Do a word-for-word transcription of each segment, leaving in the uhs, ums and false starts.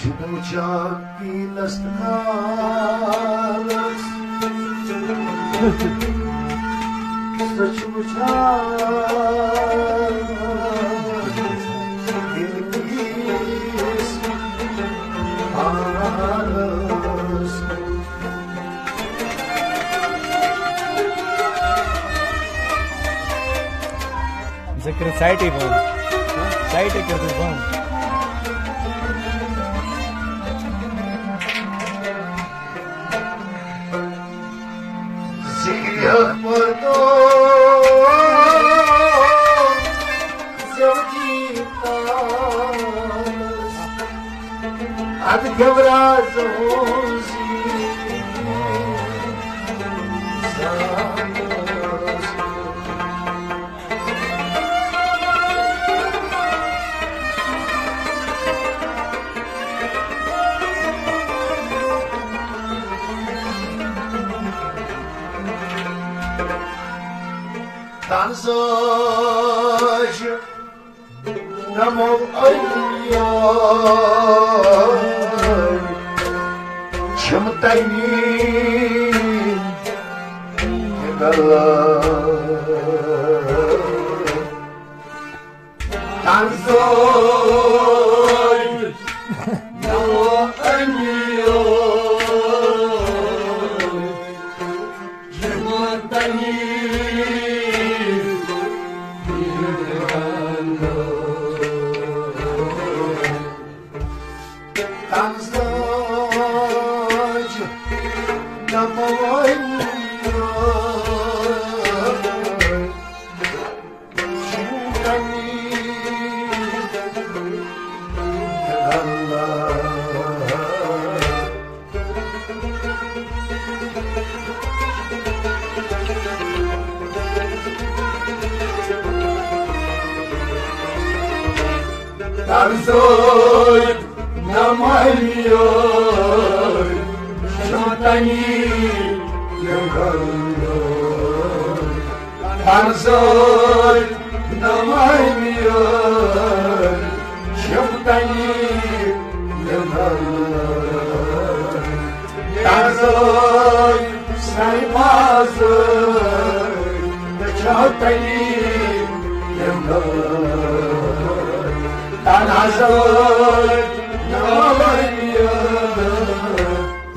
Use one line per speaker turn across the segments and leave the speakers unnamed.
Ciuciaki las caras Ciuciaki ilgis aras
ذكر سايتي بون سايتي كده بون
Akbardo Zevditas Ad Gavrazozi Tanzaj Namo Ayyay Chimtayni Hegala Tanzaj Namo Ayyay Chimtayni Tanzaj Namo Ayyay Chimtayni Hegala Tanzaj Namo Ayyay Chimtayni Hegala Tanzaj Namo Ayyay Chimtayni Hegala Tanzaj Saymazay Chimtayni Hegala Tanzaj Namo Ayyay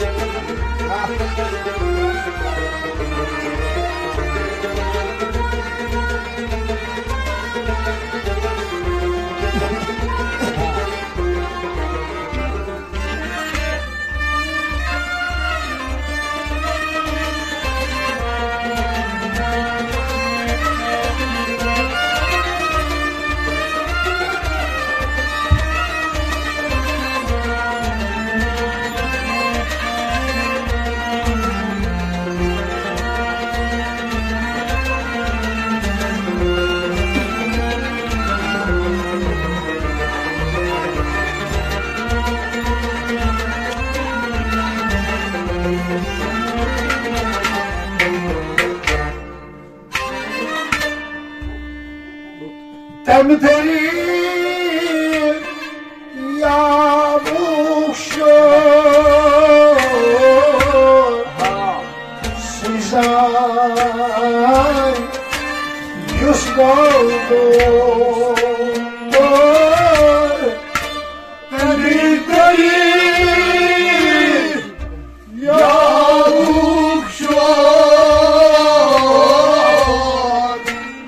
Temteri yavuşur Sizay yüz doldur Temteri yavuşur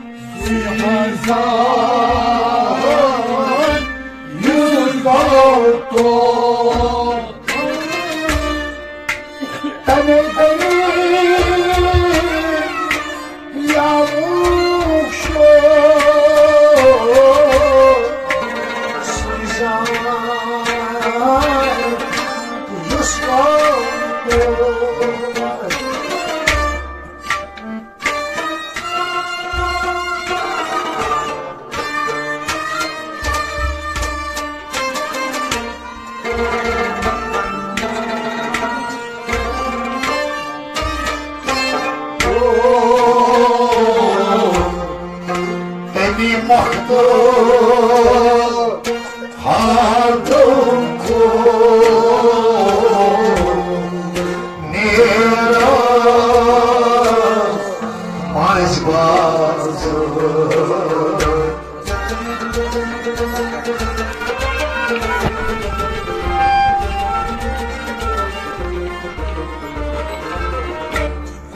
Sizay yüz doldur Temteri yavuşur Sizay yüz doldur Mahto Hardum Ko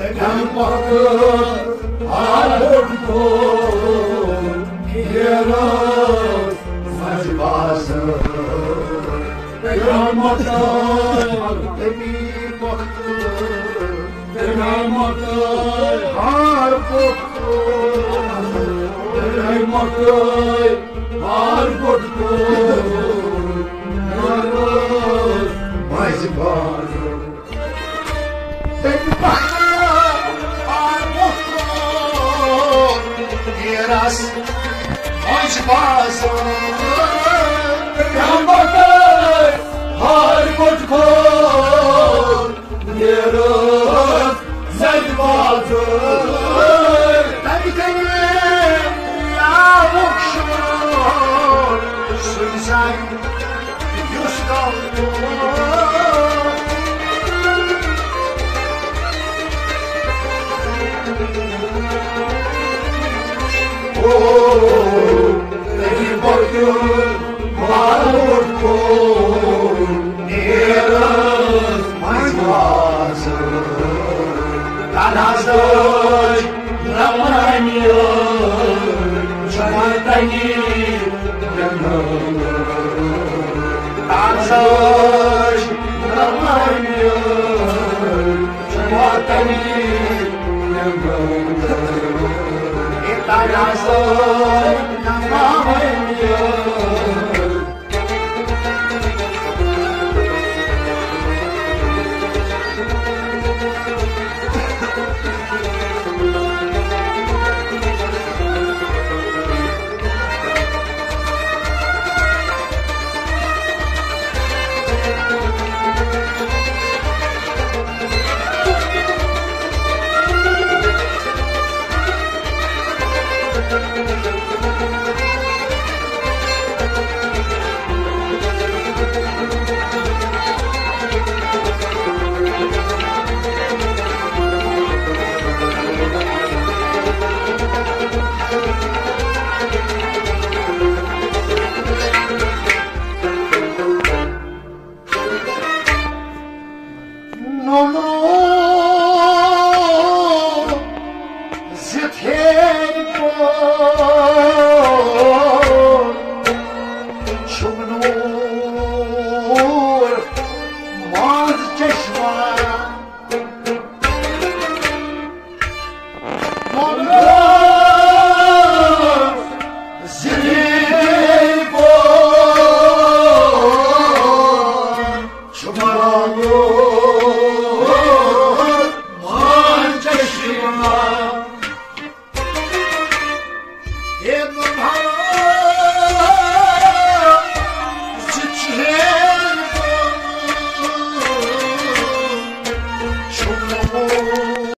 Began bakır Arko Kieros Mazibası Began bakır Demir bakır Began bakır Arko Began bakır Arko Kieros Mazibası Began bakır Yeras, onde passa, Rambatai, Harvard Cor, Yeras, Zedvazer, Tabicanem, Lavokshor, Suizai, Yuskal. Benim boynum mağrur kul, Neres mazvazı, Tanazoj namanıyor, Çamatani yanıyor, Tanazoj namanıyor, Çamatani yanıyor. Tanazoj namanıyor. No, no, the temple, Shumnur, Mad Cheshma, no, no, the temple, Shumnur. Ibn